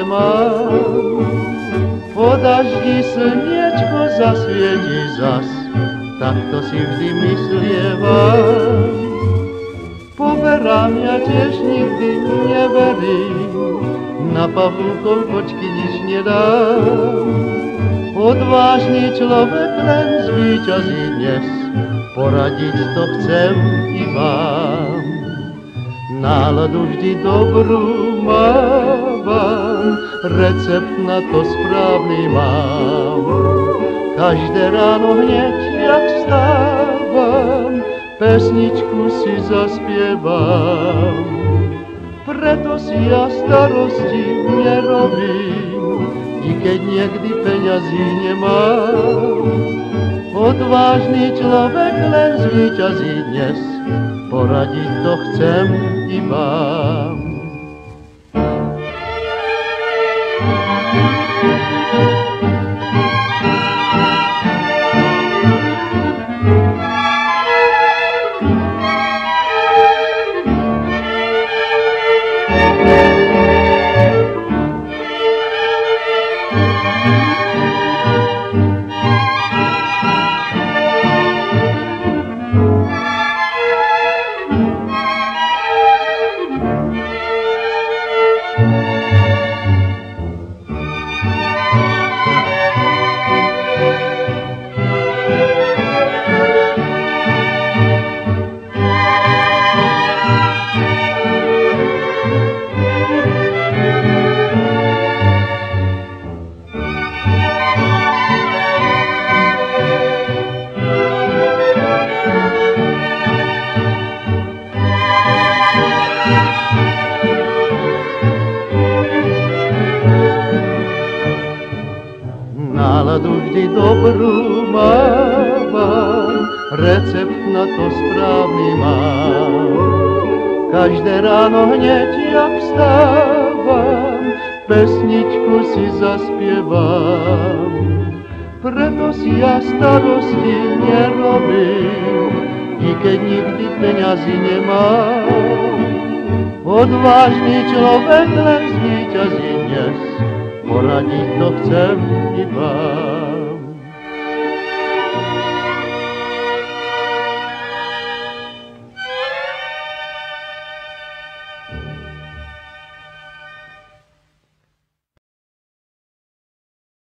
nemám. Po daždi slniečko zasvieti zas, tak to si vždy myslievam. Poverám ja tiež nikdy neverím, na pavúkov kočky nič nedám. Odvážny človek len zvíťazí dnes, poradiť to chcem i vám. Náladu vždy dobrú mávam, recept na to správny mám. Každé ráno hneď, jak vstávam, pesničku si zaspievam. Preto si ja starosti nerobím, i keď niekdy peňazí nemám. Odvážny človek len zvíťazí dnes, poradiť to chcem i vám. Náladu vždy dobrú mávam, recept na to správny mám. Každé ráno hneď, jak vstávam, pesničku si zaspievam. Preto si ja starosti nerobím, i keď nikdy peňazí nemám. Odvážny človek len zvíťazí dnes, poradiť to chcem i vám.